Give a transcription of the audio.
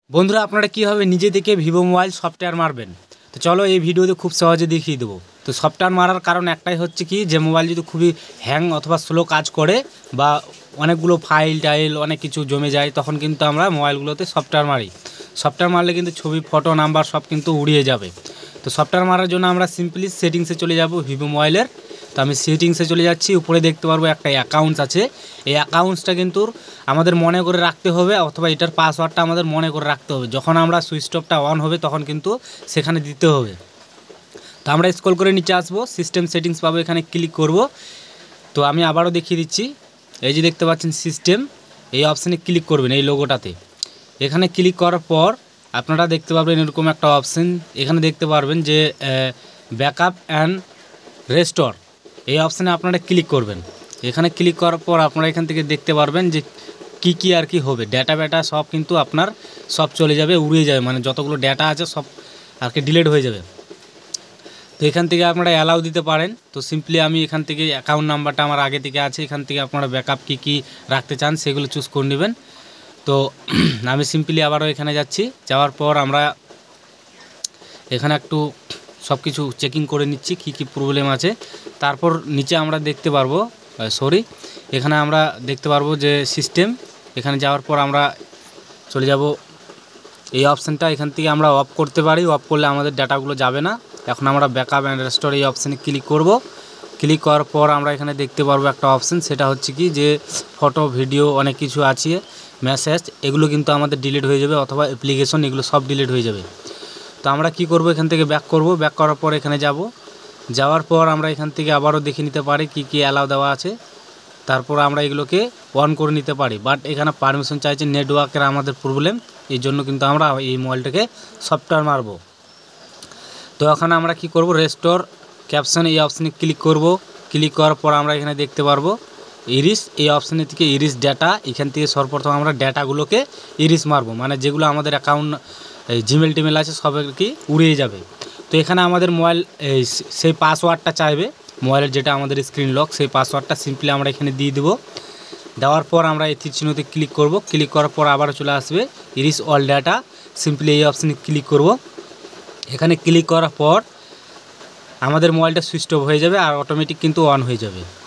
বন্ধুরা আপনারা কীভাবে নিজে থেকে ভিভো মোবাইল সফটওয়্যার মারবেন, তো চলো এই ভিডিওতে খুব সহজে দেখিয়ে দেবো। তো সফটওয়্যার মারার কারণ একটাই হচ্ছে কি, যে মোবাইল যদি খুবই হ্যাং অথবা স্লো কাজ করে বা অনেকগুলো ফাইল টাইল অনেক কিছু জমে যায়, তখন কিন্তু আমরা মোবাইলগুলোতে সফটওয়্যার মারি। সফটওয়্যার মারলে কিন্তু ছবি, ফটো, নাম্বার সব কিন্তু উড়িয়ে যাবে। তো সফটওয়্যার মারার জন্য আমরা সিম্পলি সেটিংসে চলে যাব ভিভো মোবাইলের। তো আমি সেটিংসে চলে যাচ্ছি। উপরে দেখতে পারবো একটা অ্যাকাউন্টস আছে। এই অ্যাকাউন্টসটা কিন্তু আমাদের মনে করে রাখতে হবে, অথবা এটার পাসওয়ার্ডটা আমাদের মনে করে রাখতে হবে। যখন আমরা সুইচ অফটা অন হবে তখন কিন্তু সেখানে দিতে হবে। তো আমরা স্ক্রল করে নিচে আসবো, সিস্টেম সেটিংস পাবো, এখানে ক্লিক করব। তো আমি আবারও দেখিয়ে দিচ্ছি। এই যে দেখতে পাচ্ছেন সিস্টেম, এই অপশানে ক্লিক করবেন, এই লোগোটাতে। এখানে ক্লিক করার পর আপনারা দেখতে পারবেন এরকম একটা অপশান। এখানে দেখতে পারবেন যে ব্যাকআপ অ্যান্ড রেস্টোর, এই অপশানে আপনারা ক্লিক করবেন। এখানে ক্লিক করার পর আপনারা এখান থেকে দেখতে পারবেন যে কি আর কি হবে। ডেটা সব কিন্তু আপনার সব চলে যাবে, উড়িয়ে যাবে, মানে যতগুলো ডেটা আছে সব আর কি ডিলিট হয়ে যাবে। তো এখান থেকে আপনারা অ্যালাউ দিতে পারেন। তো সিম্পলি আমি এখান থেকে অ্যাকাউন্ট নাম্বারটা আমার আগে থেকে আছে, এখান থেকে আপনারা ব্যাকআপ কী রাখতে চান সেগুলো চুজ করে নেবেন। তো আমি সিম্পলি আবারও এখানে যাচ্ছি। যাওয়ার পর আমরা এখানে একটু সব কিছু চেকিং করে নিচ্ছি কী প্রবলেম আছে। তারপর নিচে আমরা দেখতে পারবো এখানে আমরা দেখতে পারবো যে সিস্টেম। এখানে যাওয়ার পর আমরা চলে যাব এই অপশানটা। এখান থেকে আমরা অফ করতে পারি, অফ করলে আমাদের ডাটাগুলো যাবে না। এখন আমরা ব্যাকআপ অ্যান্ড রেস্টোর এই অপশানে ক্লিক করব। ক্লিক করার পর আমরা এখানে দেখতে পারবো একটা অপশান, সেটা হচ্ছে কি যে ফটো, ভিডিও অনেক কিছু আছে, মেসেজ, এগুলো কিন্তু আমাদের ডিলিট হয়ে যাবে, অথবা অ্যাপ্লিকেশন, এগুলো সব ডিলিট হয়ে যাবে। তো আমরা কি করব, এখান থেকে ব্যাক করব। ব্যাক করার পর এখানে যাওয়ার পর আমরা এখান থেকে আবারও দেখে নিতে পারি কি অ্যালাউ দেওয়া আছে। তারপর আমরা এগুলোকে অন করে নিতে পারি। বাট এখানে পারমিশন চাইছে, নেটওয়ার্কের আমাদের প্রবলেম, এই জন্য কিন্তু আমরা এই মোবাইলটাকে সফটওয়্যার মারব। তো এখানে আমরা কি করব, রেস্টোর ক্যাপশন এই অপশানে ক্লিক করব। ক্লিক করার পর আমরা এখানে দেখতে পারবো ইরিস, এই অপশানে থেকে ইরিস ডেটা। এখান থেকে সর্বপ্রথম আমরা ডেটাগুলোকে ইরিস মারবো, মানে যেগুলো আমাদের অ্যাকাউন্ট জিমেল টিমেল আছে সব কি উড়িয়ে যাবে। তো এখানে আমাদের মোবাইল সেই পাসওয়ার্ডটা চাইবে, মোবাইলের যেটা আমাদের স্ক্রিন লক, সেই পাসওয়ার্ডটা সিম্পলি আমরা এখানে দিয়ে দেবো। দেওয়ার পর আমরা এই তীর চিহ্নতে ক্লিক করব। ক্লিক করার পর আবার চলে আসবে ইরিস অল ডাটা, সিম্পলি এই অপশানে ক্লিক করব। এখানে ক্লিক করার পর আমাদের মোবাইলটা সুইচ অফ হয়ে যাবে আর অটোমেটিক কিন্তু অন হয়ে যাবে।